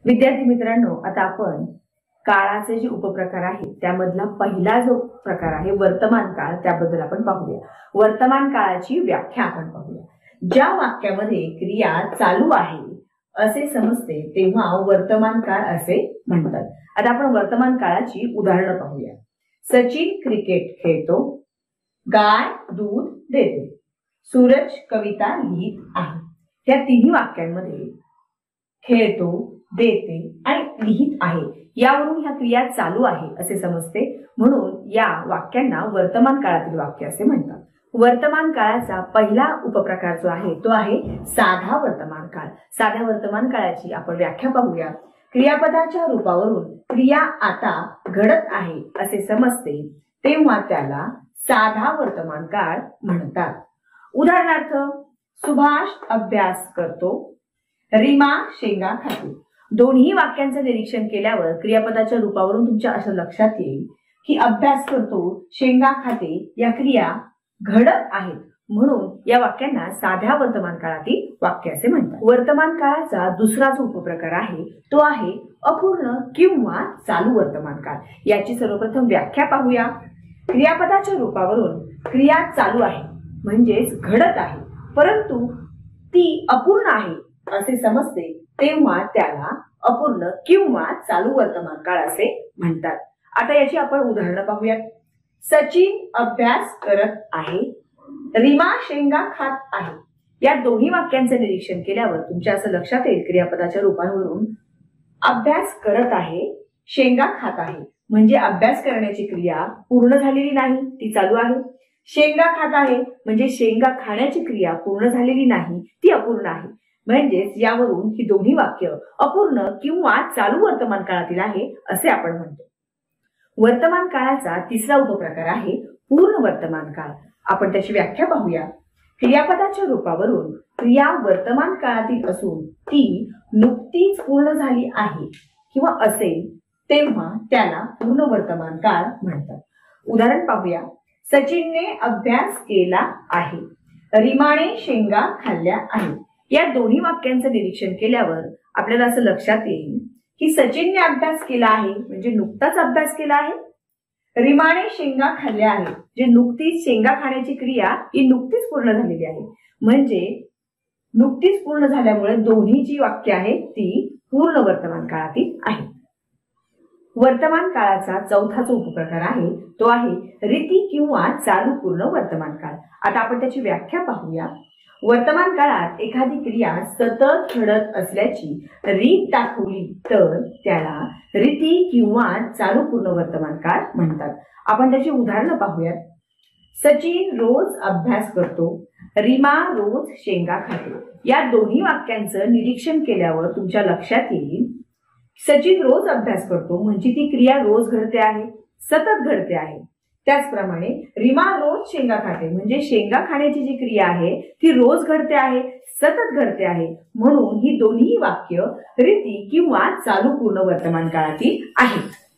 विद्यार्थी मित्रांनो, आता आपण काळाचे जे उपप्रकार आहेत त्यामधला पहिला जो प्रकार आहे वर्तमान काळ, त्याबद्दल आपण पाहूया। वर्तमान काळाची व्याख्या आपण पाहूया। ज्या वाक्यामध्ये क्रिया चालू आहे असे समजते तेव्हा वर्तमान काळ असे म्हणतात। आता आपण वर्तमान काळाची उदाहरणं पाहूया। सचिन क्रिकेट खेळतो, गाय दूध देते, सूरज कविता लिहित आहे। या तिन्ही वाक्यांमध्ये खेळतो, देते आणि लिहित आहे यावरून ह्या क्रिया चालू आहे असे समजते, म्हणून या वाक्यांना वर्तमान काळातील वाक्य असे म्हणतात। वर्तमान काळाचा पहिला उपप्रकार जो आहे तो आहे साधा वर्तमान काळ। साध्या वर्तमान काळाची आपण व्याख्या पाहूया। क्रियापदाच्या रूपावरून क्रिया आता घडत आहे असे समजते तेव्हा त्याला साधा वर्तमान काळ म्हणतात। उदाहरणार्थ, सुभाष अभ्यास करतो, रीमा शेंगा खाते। दोन्ही वाक्यांचं निरीक्षण केल्यावर क्रियापदाच्या रूपावरून तुमच्या असं लक्षात येईल की अभ्यास करतो, शेंगा खाते या क्रिया घडत आहेत, म्हणून या वाक्यांना साध्या वर्तमान काळातील वाक्य असे म्हणतात। वर्तमान काळाचा दुसरा जो उपप्रकार आहे तो आहे अपूर्ण किंवा चालू वर्तमान काळ। याची सर्वप्रथम व्याख्या पाहूया। क्रियापदाच्या रूपावरून क्रिया चालू आहे म्हणजेच घडत आहे, परंतु ती अपूर्ण आहे असे समजते तेव्हा त्याला अपूर्ण किंवा चालू वर्तमान काळ असे म्हणतात। आता याची आपण उदाहरणं पाहूया। सचिन अभ्यास करत आहे, रीमा शेंगा खात आहे। या दोन्ही वाक्यांचे निरीक्षण केल्यावर तुमच्या असं लक्षात येईल क्रियापदाच्या रूपांवरून अभ्यास करत आहे, शेंगा खात आहे म्हणजे अभ्यास करण्याची क्रिया पूर्ण झालेली नाही, ती चालू आहे। शेंगा खात आहे म्हणजे शेंगा खाण्याची क्रिया पूर्ण झालेली नाही, ती अपूर्ण आहे। म्हणजेच यावरून ही दोन्ही वाक्य अपूर्ण किंवा चालू वर्तमान काळातील आहे असे आपण म्हणतो। वर्तमान काळाचा तिसरा उपप्रकार आहे पूर्ण वर्तमान काळ। आपण त्याची व्याख्या पाहूया। क्रियापदाच्या रूपावरून क्रिया वर्तमान काळातील असून ती नुकतीच पूर्ण झाली आहे किंवा असेल तेव्हा त्याला पूर्ण वर्तमान काळ म्हणतात। उदाहरण पाहूया। सचिनने अभ्यास केला आहे, रीमाने शेंगा खाल्ल्या आहेत। या दोन्ही वाक्यांचं निरीक्षण केल्यावर आपल्याला असं लक्षात येईल की सचिनने अभ्यास केला आहे म्हणजे नुकताच अभ्यास केला आहे, रीमाने शेंगा खाल्ल्या आहेत जे नुकतीच शेंगा खाण्याची क्रिया ही नुकतीच पूर्ण झालेली आहे, म्हणजे नुकतीच पूर्ण झाल्यामुळे दोन्ही जी वाक्य आहेत ती पूर्ण वर्तमान काळातील आहेत। वर्तमान काळाचा चौथा जो उपप्रकार आहे तो आहे रीती किंवा चालू पूर्ण वर्तमान काळ। आता आपण त्याची व्याख्या पाहूया। वर्तमान काळात एखादी क्रिया सतत घडत असल्याची रीत दाखवली तर त्याला रीती किंवा चालू पूर्ण वर्तमान काळ म्हणतात। आपण त्याची उदाहरणं पाहूयात। सचिन रोज अभ्यास करतो, रीमा रोज शेंगा खाते। या दोन्ही वाक्यांचं निरीक्षण केल्यावर तुमच्या लक्षात येईल सचिन रोज अभ्यास करतो म्हणजे ती क्रिया रोज घडते आहे, सतत घडते आहे। त्याचप्रमाणे रीमा रोज शेंगा खाते म्हणजे शेंगा खाण्याची जी क्रिया आहे ती रोज घडते आहे, सतत घडते आहे, म्हणून ही दोन्ही वाक्य रीती किंवा चालू पूर्ण वर्तमान काळातील आहेत।